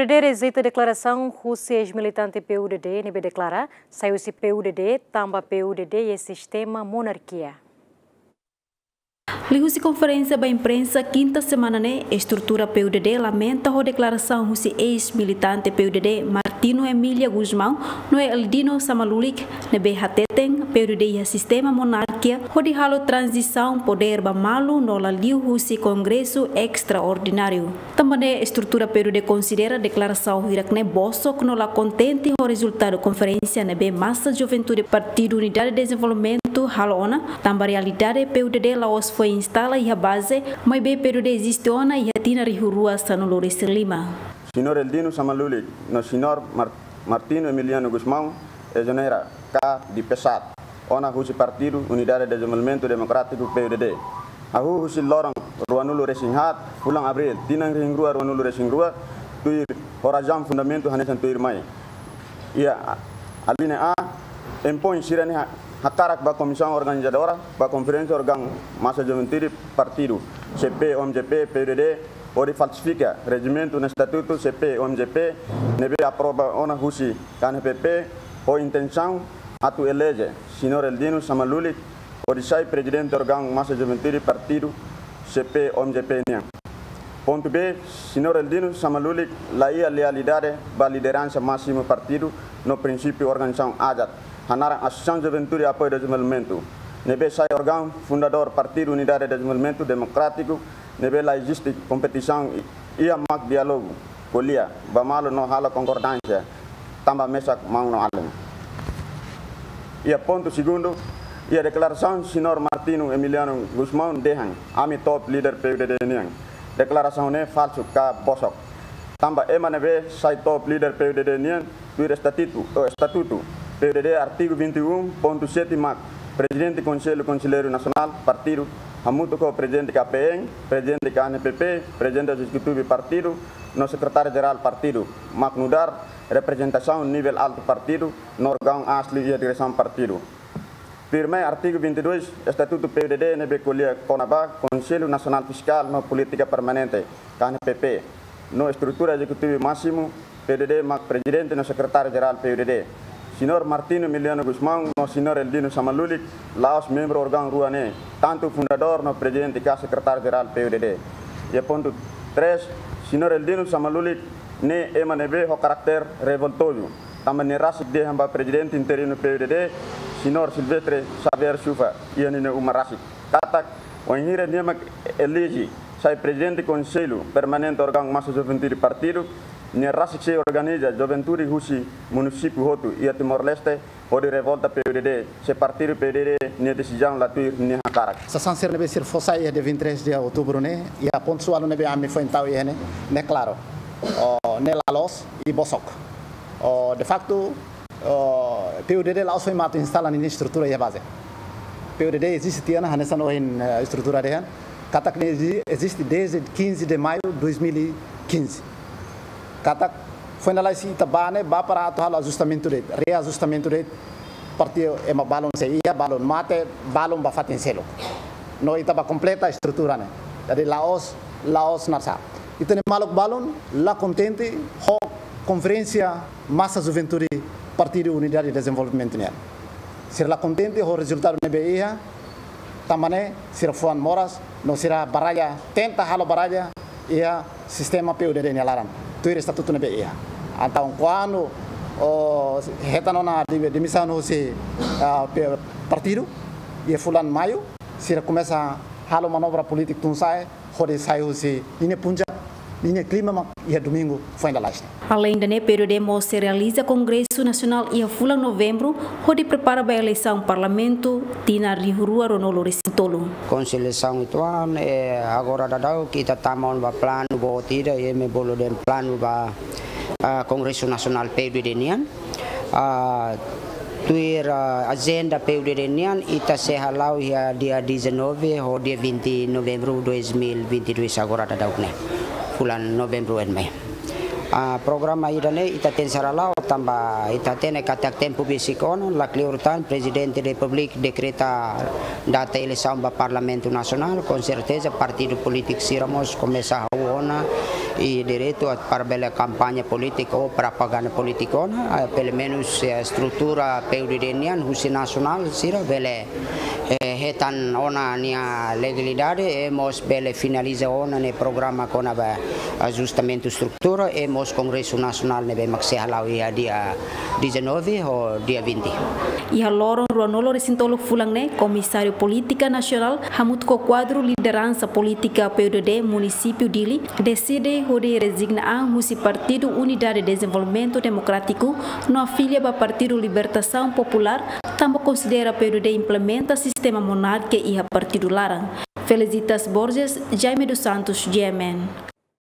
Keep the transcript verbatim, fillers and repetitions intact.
D D rejeita declaração Rússia ex-militante P U D D, nebe declara, saiu-se P U D D, tamba P U D D e sistema monarquia. Liu-se conferência da imprensa quinta semana né, estrutura P U D D lamenta a declaração Rússia ex-militante P U D D Martino Emília Guzmão no Eldino Samalulik nebe hateten P U D D e sistema monarquia onde halo transição poder ba malu no la Liu Rússia congresso extraordinário. Também estrutura P U D D considera declaração irakne bosok no la contente o resultado conferência nebe massa juventude Partido Unidade de Desenvolvimento halona tamba realidade P U D D Laos foi instala e a base, mas bem P U D D existe ona e a tina rihurua sanulores lima. Senhor Eldino Samalulik, no senhor Martino Emiliano Guzmão, exonera K de Pesat, ona Rússia Partido Unidade de Desenvolvimento Democrático P U D D. A Rússia Lorong Ruanulo Resinghat, pulang Abril, tinang ringrua Ruanulo Resingrua, tuir horazam fundamento hanesan tuir mai. Ia alinea A impõe sirene hakarak ba comissão organizadora, ba conferência organ massa juventude partido C P O M G P P U D D ori falsifica regimento no estatuto C P O M G P nebe aprova ona Rússia K N P P o intenção atu elege senhor Eldino Samalulik ori sai presidente organ massa juventude partido C P O M G P niang. Ponto B, senhor Eldino Samalulik laia lealidade ba liderança máximo partido no princípio organização adat hanara Associação Juventude Apoio de Desenvolvimento. Nebe sai órgão fundador Partido Unidade de Desenvolvimento Democrático, nebe lá existe competição e a mac diálogo, colia, bamalo no hala concordância, tamba mesa mão no além. E a ponto segundo, e a declaração senhor Martino Emiliano Guzmão Dehan, ami top leader P U D D niang. Declaração ne falso ka bosok. Tamba ema nebe sai top leader P U D D niang, tuir estatuto, o estatuto. P U D D artigo vinte e um ponto sete mac, Presidente Conselho Conselheiro Nacional, Partido, Hamuto co Presidente K P N, Presidente K N P P, Presidente do Executivo Partido, no Secretário-Geral Partido, Mac Nudar, representação nível alto Partido, no órgão asli e a direção Partido. Firme artigo vinte e dois, Estatuto P U D D, nebe colia Conaba, Conselho Nacional Fiscal, no Política Permanente, K N P P, no Estrutura Executiva Máximo, P U D D, Mac Presidente, no Secretário-Geral P U D D. Senhor Martino Emiliano Guzmão, no senhor Eldino Samalulik, Laos membro órgão Ruane, tanto fundador no presidente e secretário-geral P U D D. E ponto três, senhor Eldino Samalulik, ne emanebe o caráter revoltoso. Também ne rasik de hamba presidente interino P U D D, senhor Silvestre Xavier Chufa, e anine uma rasik. Katak, o enhira niamak elege, sai presidente conselho permanente órgão massa juventude partido, ne rasik se organiza juventude Rússia município Hotu e Timor-Leste pode revolta P U D D se partido P U D D ne decisão latur ne hakarak sa sancer nebe ser fossa e de vinte e três de outubro ne e a ponto sualo nebe ami foi então e ne ne claro o ne Laos e Bosok o de facto o P U D D Laos foi mato instala ni estrutura e base P U D D existe tiana hanesa no em estrutura de han katak existe desde quinze de maio de dois mil e quinze. Katak foi na lei Itabane, ba para atual ajustamento rate, reajustamento rate, partido é uma balão se ia balão mate, balão ba fatin selo. No itaba completa a estrutura né. Dari Laos, Laos nasa. Itu ne malok balão, lá contente, ho conferência massa juventude Partido Unidade de Desenvolvimento né. Ser lá contente o resultado ne beia, tamane ser Fuan Moras, no será baralha, tenta halo baralha ia sistema P U D D ne laram. Tuir estatuto nebe ia. Então quando o retano na demissão no se partido e fulan maio se começa halo manobra política tun sai hode sai o se ine punja ine clima e domingo foi na lasta. Além da P U D D se realiza Congresso Nacional e a fulan novembro onde prepara a eleição parlamento tina rihurua ronolo resintolo. Konseleção ituan é agora dadau kita tamon ba plano bo tida e me bolo den plano ba Congresso Nacional P U D D nian a tuir agenda P U D D nian ita se halau ya dia dezenove ho dia vinte de novembro de dois mil e vinte e dois agora dadau ne bulan novembro en Mei. Uh, programa idane ita ten saralau tamba ita ten katak tempo bisikon la kliurtan presidente republik decreta data eleição ba parlamento nacional com certeza partido político siramos começa a ona e direito para bela campanha política ou propaganda política, pelo menos a estrutura P U D D nian husi nasional sira bela hetan ona nia legalidade hemos bela finaliza ona ne programa com a ajustamento estrutura hemos Congresso Nacional ne maxe halau ia dia dezenove ou dia vinte. E a loro Ronolo Recintolo Fulangne, Comissário Política Nacional, Hamut co quadro liderança política P U D D município Dili, decide de resignar o Partido Unidade de Desenvolvimento Democrático, no afilia para Partido Libertação Popular, também considera P U D D implementa sistema monárquico e a Partido Larang. Felicitas Borges, Jaime dos Santos, G M N.